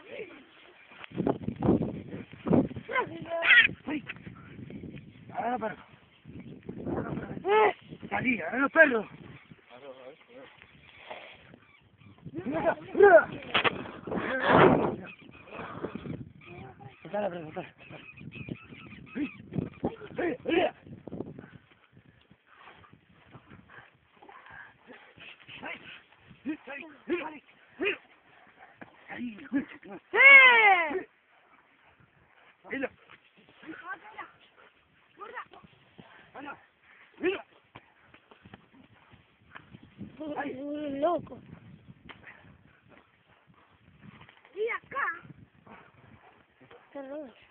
Ahora perro. Salí, ahora los perros. Soltala, perro, soltala. Loco. Y acá. Qué raro.